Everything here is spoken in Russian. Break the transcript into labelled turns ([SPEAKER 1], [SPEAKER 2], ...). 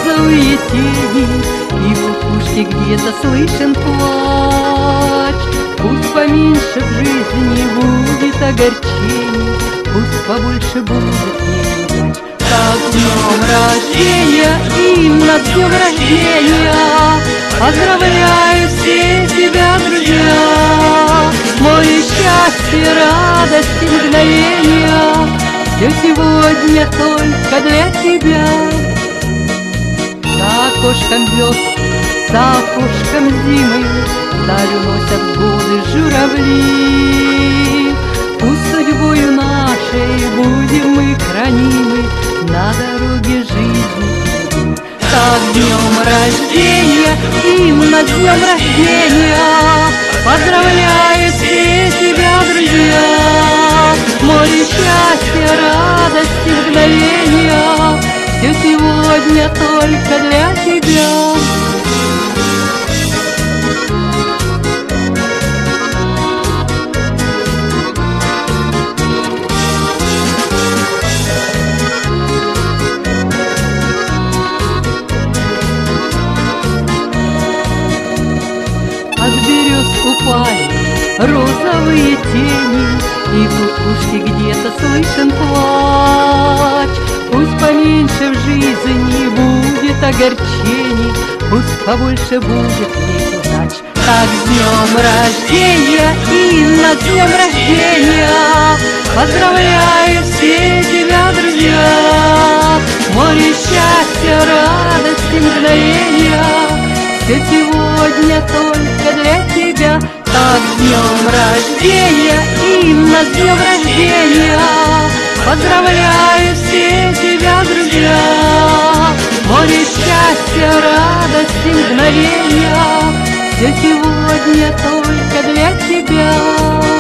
[SPEAKER 1] розовые тени, и в кукушке где-то слышен плач. Пусть поменьше в жизни будет огорчений, пусть побольше будет неудач. Так с днем рождения и на днем рождения поздравляю все тебя, друзья. Море счастья, радости, мгновения, все сегодня только для тебя. За окошком весны, за окошком зимы вдаль уносят годы журавли. Пусть судьбою нашей будем мы хранимы на дороге жизни. Так с днем рождения и на днем рождения поздравляю все тебя, друзья. Море счастья, радости, мгновения, все сегодня только для тебя. От берез упали розовые тени, и в кукушке где-то слышен плач. Пусть поменьше в жизни будет огорчений, пусть побольше будет неудач. Так с днем рождения и на днем рождения поздравляю все тебя, друзья. Море счастья, радости, мгновения, все сегодня только для тебя. Так с днем рождения и на днем рождения поздравляю все тебя, друзья. Море счастья, радости, мгновения, все сегодня только для тебя.